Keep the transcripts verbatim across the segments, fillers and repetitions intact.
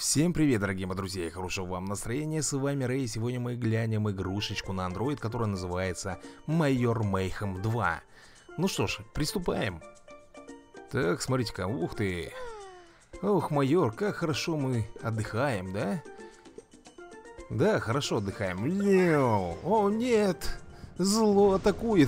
Всем привет, дорогие мои друзья, и хорошего вам настроения. С вами Рэй. Сегодня мы глянем игрушечку на Android, которая называется Майор Мейхем два. Ну что ж, приступаем. Так, смотрите-ка, ух ты. Ох, майор, как хорошо мы отдыхаем, да? Да, хорошо отдыхаем. Лео, о нет, зло атакует.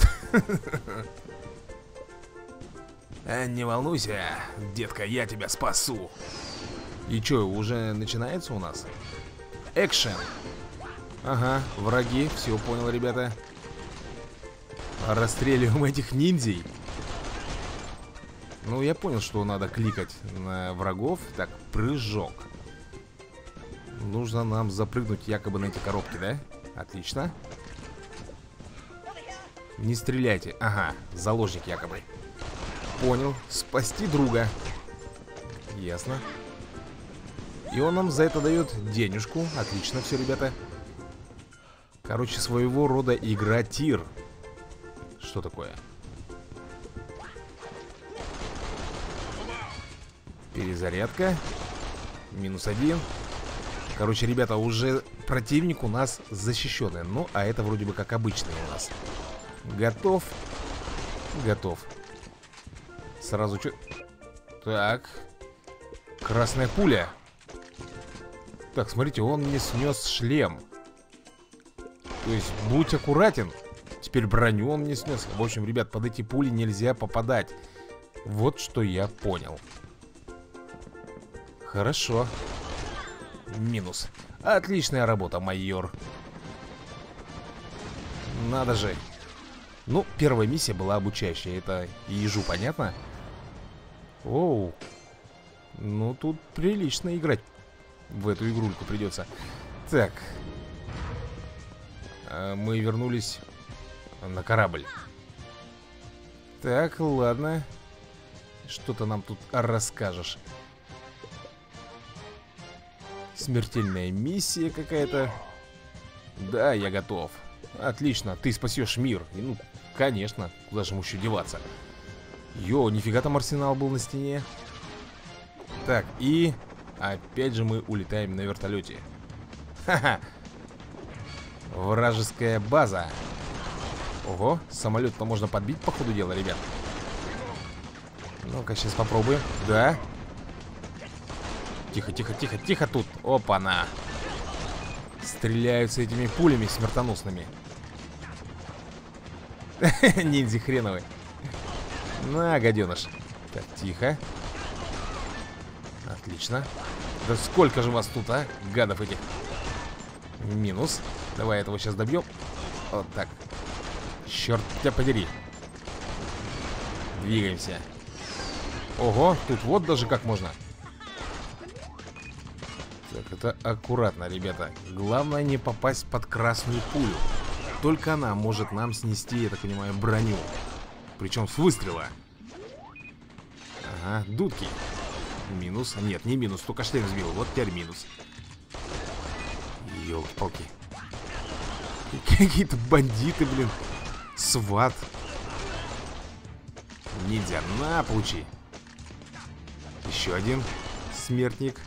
Не волнуйся, детка, я тебя спасу. И чё, уже начинается у нас? Экшен. Ага, враги, все понял, ребята. Расстреливаем этих ниндзей. Ну, я понял, что надо кликать на врагов. Так, прыжок. Нужно нам запрыгнуть якобы на эти коробки, да? Отлично. Не стреляйте. Ага, заложник якобы. Понял, спасти друга. Ясно. И он нам за это дает денежку. Отлично все, ребята. Короче, своего рода игра тир. Что такое? Перезарядка. Минус один. Короче, ребята, уже противник у нас защищенный. Ну, а это вроде бы как обычный у нас. Готов. Готов. Сразу что... Так. Красная пуля. Так, смотрите, он мне снес шлем. То есть, будь аккуратен. Теперь броню он мне снес. В общем, ребят, под эти пули нельзя попадать. Вот что я понял. Хорошо. Минус. Отличная работа, майор. Надо же. Ну, первая миссия была обучающая. Это ежу, понятно? Оу. Ну, тут прилично играть. В эту игрульку придется. Так. Мы вернулись на корабль. Так, ладно. Что ты нам тут расскажешь? Смертельная миссия какая-то. Да, я готов. Отлично, ты спасешь мир. И, ну, конечно, куда же ему еще деваться? Йо, нифига там арсенал был на стене. Так, и... Опять же мы улетаем на вертолете. Ха-ха. Вражеская база. Ого, самолет-то можно подбить по ходу дела, ребят. Ну-ка, сейчас попробуем. Да. Тихо, тихо, тихо, тихо тут. Опа-на. Стреляются этими пулями смертоносными. Ниндзя хреновый. На, гаденыш. Так, тихо. Отлично. Да сколько же вас тут, а? Гадов этих. Минус. Давай этого сейчас добьем. Вот так. Черт тебя подери. Двигаемся. Ого, тут вот даже как можно. Так, это аккуратно, ребята. Главное не попасть под красную пулю. Только она может нам снести, я так понимаю, броню. Причем с выстрела. Ага, дудки. Минус. Нет, не минус, только шлем сбил. Вот теперь минус. Ёлки-палки. Какие-то бандиты, блин. Сват. Ниндзя. На, получи. Еще один смертник.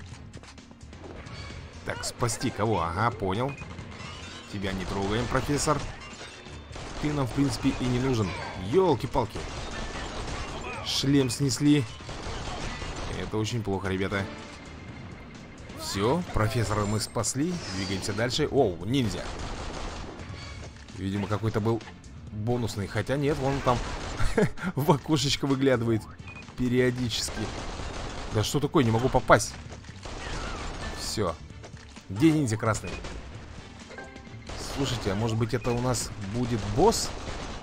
Так, спасти кого? Ага, понял. Тебя не трогаем, профессор. Ты нам, в принципе, и не нужен. Ёлки-палки. Шлем снесли. Это очень плохо, ребята. Все, профессора мы спасли. Двигаемся дальше. Оу, ниндзя. Видимо, какой-то был бонусный. Хотя нет, вон там в окошечко выглядывает периодически. Да что такое, не могу попасть. Все. Где ниндзя красный? Слушайте, а может быть это у нас будет босс?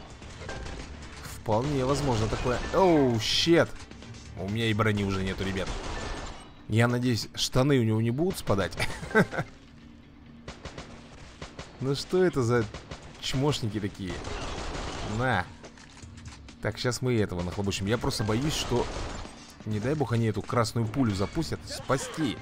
Вполне возможно такое. Оу, щет. У меня и брони уже нету, ребят. Я надеюсь, штаны у него не будут спадать. Ну что это за чмошники такие? На. Так, сейчас мы этого нахлобучим. Я просто боюсь, что... Не дай бог они эту красную пулю запустят. Спасти.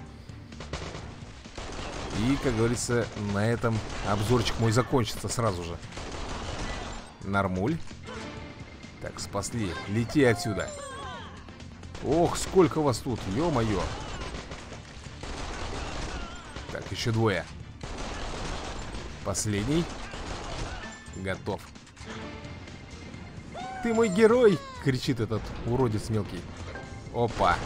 И, как говорится, на этом обзорчик мой закончится сразу же. Нормуль. Так, спасли. Лети отсюда. Ох, сколько вас тут, ё-моё. Так, еще двое. Последний. Готов. Ты мой герой! Кричит этот уродец мелкий. Опа.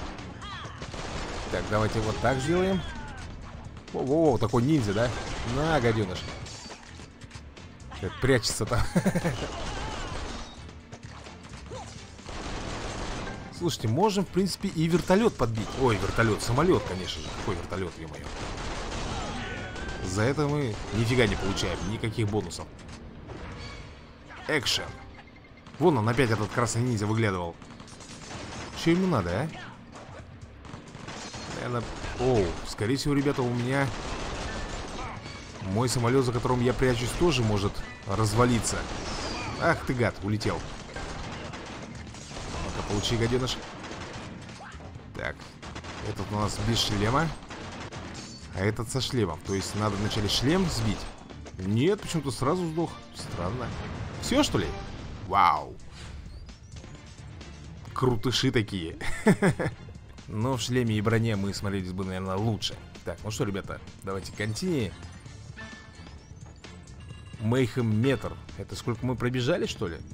Так, давайте вот так сделаем. О-о-о, такой ниндзя, да? На, гаденыш. Как прячется там. Слушайте, можем, в принципе, и вертолет подбить. Ой, вертолет, самолет, конечно же. Какой вертолет, ё-моё. За это мы нифига не получаем, никаких бонусов. Экшен. Вон он опять, этот красный ниндзя, выглядывал. Что ему надо, а? Наверное... Оу, скорее всего, ребята, у меня мой самолет, за которым я прячусь, тоже может развалиться. Ах ты, гад, улетел. Ну-ка, получи, гаденыш. Так, этот у нас без шлема, а этот со шлемом. То есть надо вначале шлем сбить. Нет, почему-то сразу сдох. Странно. Все, что ли? Вау. Крутыши такие. Но в шлеме и броне мы смотрелись бы, наверное, лучше. Так, ну что, ребята, давайте континуем. Мейхем метр. Это сколько мы пробежали, что ли?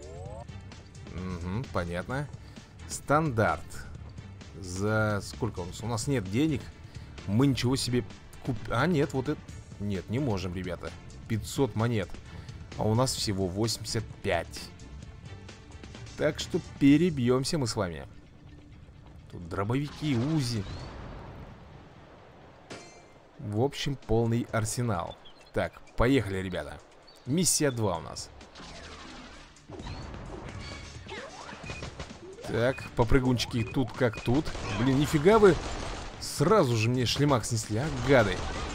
Угу, понятно. Стандарт. За сколько у нас? У нас нет денег. Мы ничего себе куп... А, нет, вот это... Нет, не можем, ребята. пятьсот монет. А у нас всего восемьдесят пять. Так что перебьемся мы с вами. Тут дробовики, УЗИ. В общем, полный арсенал. Так, поехали, ребята. Миссия два у нас. Так, попрыгунчики тут как тут. Блин, нифига вы сразу же мне шлемак снесли, а, гады.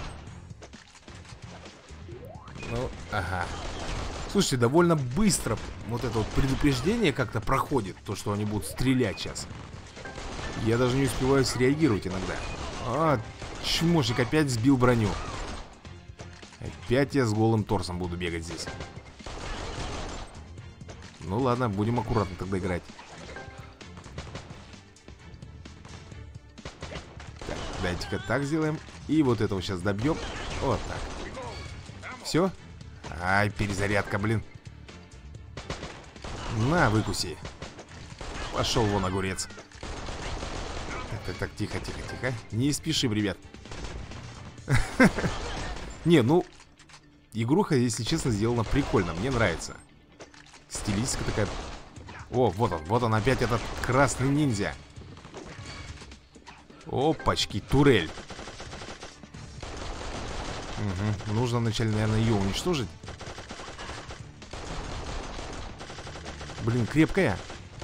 Ну, ага. Слушайте, довольно быстро вот это вот предупреждение как-то проходит. То, что они будут стрелять сейчас. Я даже не успеваю среагировать иногда. А, чмошник опять сбил броню. Опять я с голым торсом буду бегать здесь. Ну ладно, будем аккуратно тогда играть. Так, дайте-ка так сделаем. И вот этого сейчас добьем. Вот так. Все. Ай, перезарядка, блин. На, выкуси. Пошел вон огурец. Так, так, так, тихо, тихо, тихо. Не спешим, ребят. Не, ну, игруха, если честно, сделана прикольно. Мне нравится. Стилистика такая. О, вот он, вот он опять этот красный ниндзя. Опачки, турель. Угу. Нужно вначале, наверное, ее уничтожить. Блин, крепкая.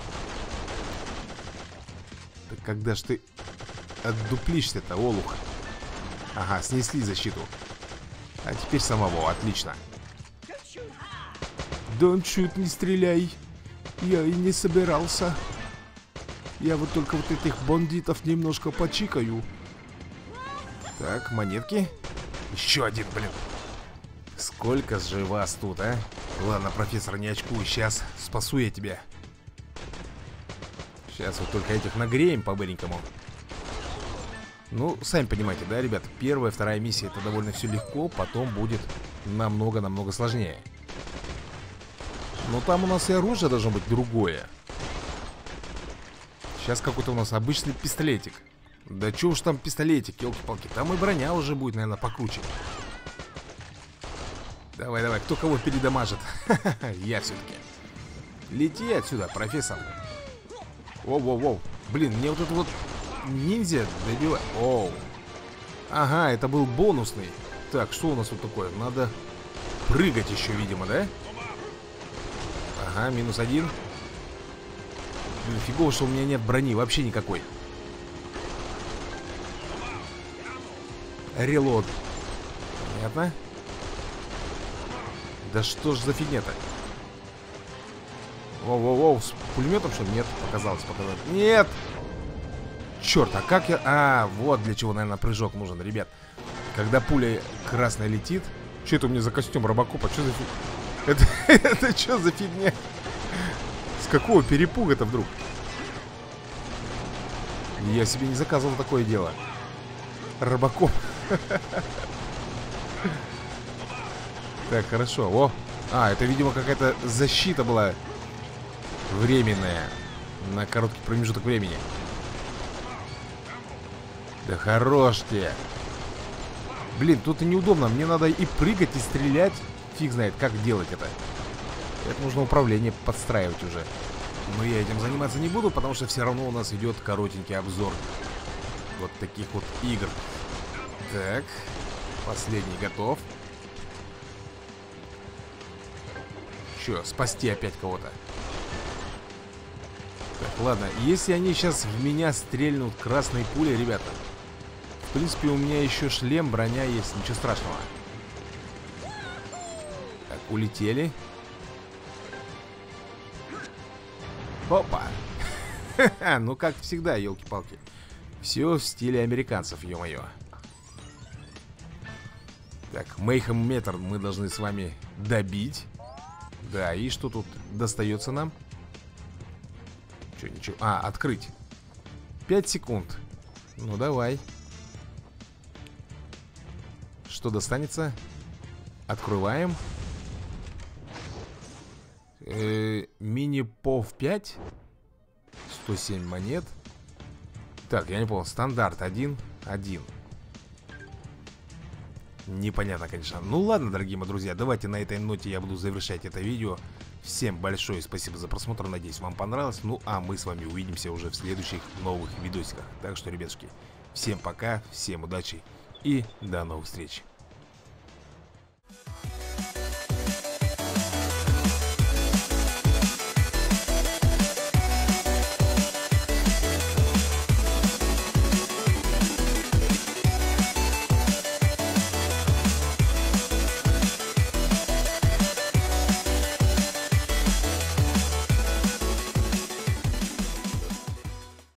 Так когда ж ты отдуплишься-то, олух? Ага, снесли защиту. А теперь самого, отлично. Don't shoot, не стреляй. Я и не собирался. Я вот только вот этих бандитов немножко почикаю. Так, монетки. Еще один, блин. Сколько же вас тут, а? Ладно, профессор, не очкуй. Сейчас спасу я тебя. Сейчас вот только этих нагреем по-быренькому. Ну, сами понимаете, да, ребят? Первая, вторая миссия, это довольно все легко. Потом будет намного-намного сложнее. Но там у нас и оружие должно быть другое. Сейчас какой-то у нас обычный пистолетик. Да чё уж там пистолетик, елки-палки. Там и броня уже будет, наверное, покруче. Давай, давай, кто кого передамажит? Я все-таки. Лети отсюда, профессор. Воу-воу-воу. Блин, мне вот это вот ниндзя добивает. Оу. Ага, это был бонусный. Так, что у нас тут такое? Надо прыгать еще, видимо, да? Ага, минус один. Блин, фигово, что у меня нет брони, вообще никакой. Релод. Понятно. Да что ж за фигня-то? Воу-воу-воу, с пулеметом что ли? Нет, показалось, показалось. Нет! Черт, а как я... А, вот для чего, наверное, прыжок нужен, ребят. Когда пуля красная летит. Что это у меня за костюм Робокопа? Что за фигня? Это, это что за фигня? С какого перепуга-то вдруг? Я себе не заказывал такое дело. Робокоп. Так, хорошо. О, а, это, видимо, какая-то защита была временная. На короткий промежуток времени. Да хорош тебе. Блин, тут и неудобно. Мне надо и прыгать, и стрелять. Фиг знает, как делать это. Это нужно управление подстраивать уже. Но я этим заниматься не буду, потому что все равно у нас идет коротенький обзор вот таких вот игр. Так, последний готов. Че, спасти опять кого-то? Так, ладно, если они сейчас в меня стрельнут красной пулей, ребята, в принципе, у меня еще шлем, броня есть, ничего страшного. Так, улетели. Опа! Ну, как всегда, елки-палки. Все в стиле американцев, ё-моё. Так, Мейхем метр мы должны с вами добить. Да, и что тут достается нам? Че, ничего. А, открыть. Пять секунд. Ну, давай. Что достанется? Открываем. Э-э, мини-пов пять. сто семь монет. Так, я не понял. Стандарт один, один. Непонятно, конечно. Ну ладно, дорогие мои друзья, давайте на этой ноте я буду завершать это видео. Всем большое спасибо за просмотр. Надеюсь, вам понравилось. Ну, а мы с вами увидимся уже в следующих новых видосиках. Так что, ребятушки, всем пока, всем удачи и до новых встреч.